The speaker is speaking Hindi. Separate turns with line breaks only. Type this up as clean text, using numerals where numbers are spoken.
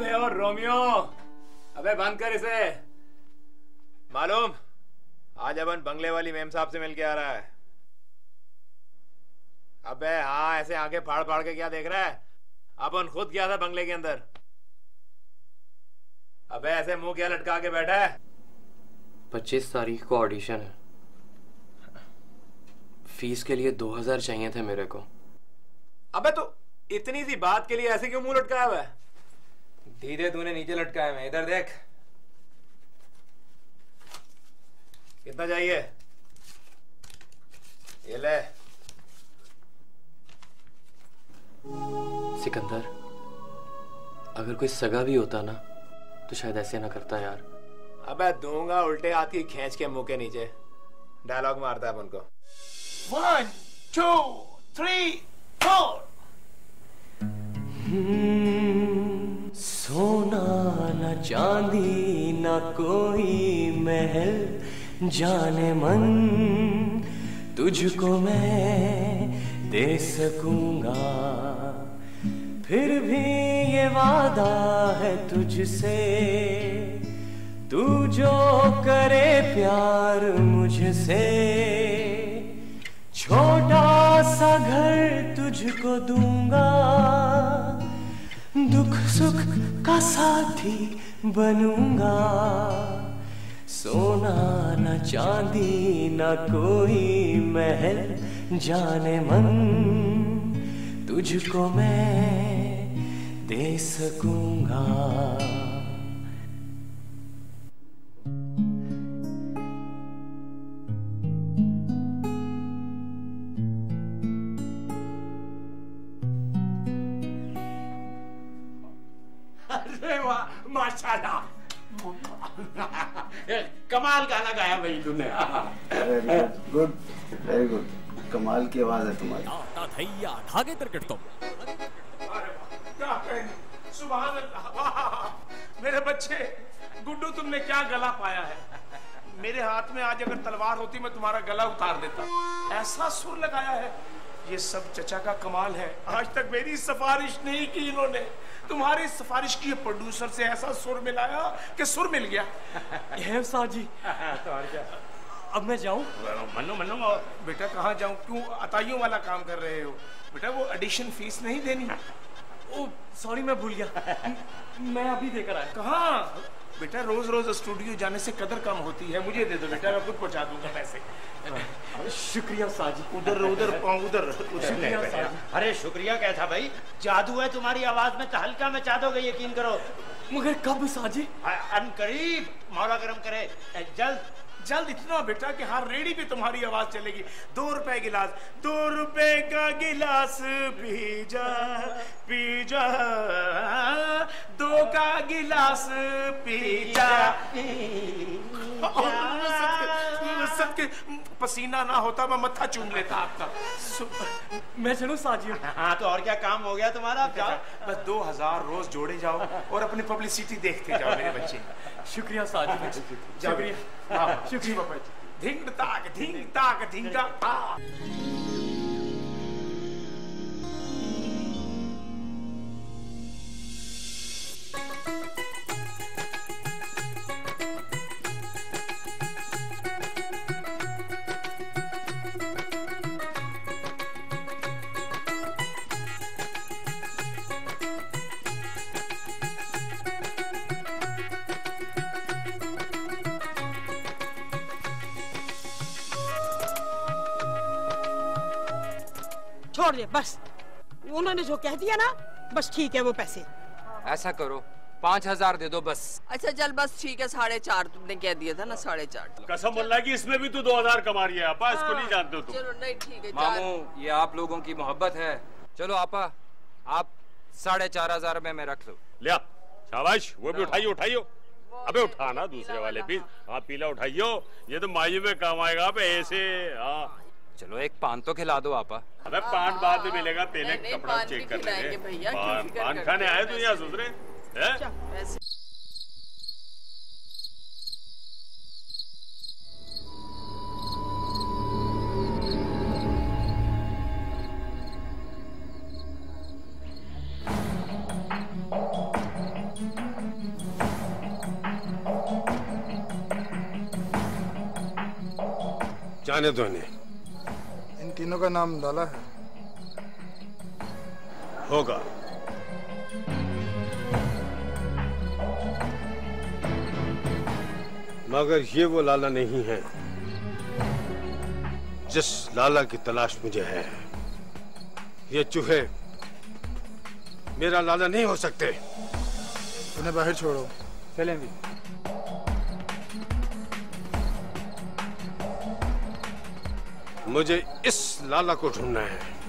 अबे और रोमियो, अबे बंद कर इसे। मालूम, आज अपन बंगले वाली मेम साहब से मिलके आ रहा है। अबे हाँ, ऐसे आंखें फाड़ फाड़ के क्या देख रहा है? अपन खुद गया था बंगले के अंदर। अबे ऐसे मुंह क्या लटका के बैठा है?
25 तारीख को ऑडिशन है। फीस के लिए 2000 चाहिए थे मेरे को।
अबे तो इतनी सी बात के लिए ऐसे क्यों मुंह लटकाया हुआ है? धीरे तूने नीचे लटकाया है, इधर देख। कितना चाहिए? ये ले।
सिकंदर, अगर कोई सगा भी होता ना तो शायद ऐसे ना करता यार।
अबे दूंगा उल्टे हाथ की खींच के मुंह के नीचे। डायलॉग मारता है अपन को।
1 2 3 4।
सोना न चांदी न कोई महल, जाने मन तुझको मैं दे सकूंगा। फिर भी ये वादा है तुझसे, तू जो करे प्यार मुझसे। छोटा सा घर तुझको दूंगा, दुख सुख का साथी बनूंगा। सोना न चांदी न कोई महल, जाने मन तुझको मैं दे सकूंगा।
अरे वाह, माशाल्लाह। कमाल गाना गाया भाई तूने।
Good, very good. कमाल की आवाज है तुम्हारी।
धागे तिरकट तुम।
सुभान अल्लाह। मेरे बच्चे, गुड्डू तुमने क्या गला पाया है। मेरे हाथ में आज अगर तलवार होती मैं तुम्हारा गला उतार देता। ऐसा सुर लगाया है, ये सब चचा का कमाल है। आज तक मेरी सिफारिश नहीं की इन्होंने, तुम्हारी सिफारिश की प्रोड्यूसर से ऐसा सुर मिलाया कि सुर मिल गया।
है साजी।
तो और क्या,
अब मैं जाऊं?
मनो मनो। बेटा कहाँ जाऊं? क्यों अताइयों वाला काम कर रहे हो? बेटा वो एडिशन फीस नहीं देनी।
ओ सॉरी, मैं भूल गया। मैं अभी देकर आया।
कहाँ बेटा, रोज रोज स्टूडियो जाने से कदर कम होती है। मुझे दे दो बेटा, मैं खुद पहुंचा दूंगा पैसे।
शुक्रिया साजी।
उधर उधर उधर
शुक्रिया साजी।
अरे शुक्रिया क्या था भाई, जादू है तुम्हारी आवाज में, तहलका मचा दोगे, यकीन करो।
मगर कब साजी?
अनकरीब, मौला करम करे। जल्द
जल्द इतना बेटा कि हर रेडी पे तुम्हारी आवाज चलेगी। 2 रुपए गिलास, 2 रुपए का गिलास पी जा, पी जा। 2 का गिलास पी जा। सबके पसीना ना होता मैं मत्था चूम लेता आपका।
मैं चलूं साजी?
हाँ तो और क्या काम हो गया तुम्हारा, अब जाओ।
बस 2000 रोज जोड़े जाओ और अपनी पब्लिसिटी देखते जाओ मेरे बच्चे।
शुक्रिया साजी।
शुक्रिया। शुक्रिया। धिंग ताक धिंग ताक धिंग ताक।
छोड़ दे बस, उन्होंने जो कह दिया ना बस ठीक है। वो पैसे
ऐसा करो 5000 दे दो बस।
अच्छा चल बस ठीक है, 4.5 तुमने कह दिया था ना, 4.5।
कसम अल्लाह की इसमें भी तू 2000 कमा रही है आपा, इसको नहीं जानते हो तुम।
चलो नहीं ठीक है
मामू, ये आप लोगों की मोहब्बत है। चलो आपा, आप 4500 में मैं रख लो।
लिया शाबाश, वो भी उठाइयो उठाइयो। अबे उठाना दूसरे वाले भी। हाँ पीला उठाइयो, ये तो मायू में काम आएगा। आप ऐसे हाँ
चलो एक पान तो खिला दो आपा।
अबे पान बाद में मिलेगा, पहले
नहीं,
कपड़ा
पान
चेक
भी
कर लेंगे।
भैया,
पान खाने आए तो यहाँ सुधरे हैं? जाने दो इन्हें।
इन तीनों का नाम लाला है।
होगा। मगर ये वो लाला नहीं है जिस लाला की तलाश मुझे है। ये चूहे मेरा लाला नहीं हो सकते।
इन्हें बाहर छोड़ो।
चलें भी।
मुझे इस लाला को ढूंढना है।